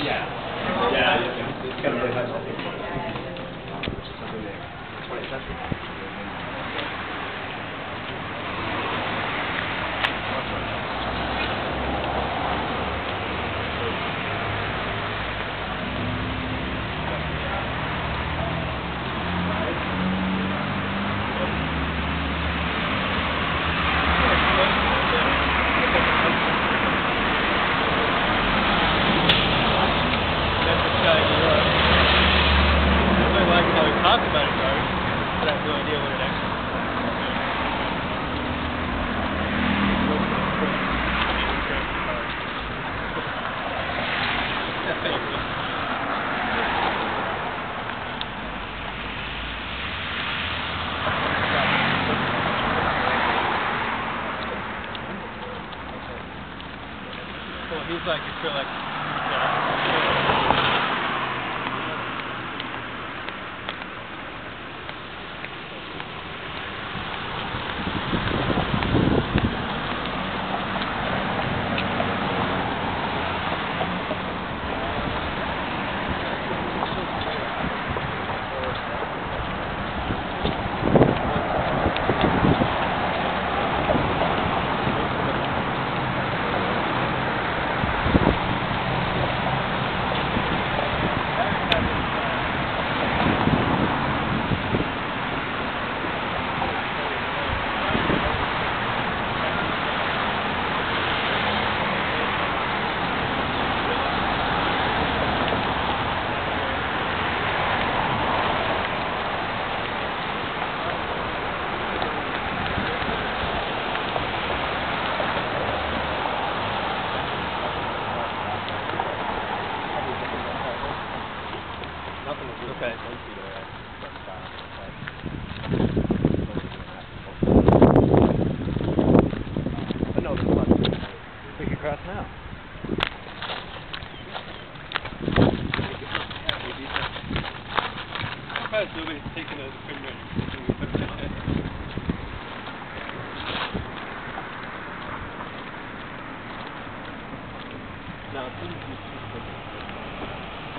Yeah. Yeah, it's got a really high level. Something there. 20th century. Talk about it, though, but I have no idea what it actually is. Well, he's like, you feel like, okay. But no, there's one. We can cross now. I'm surprised nobody's taken a film ready. Now,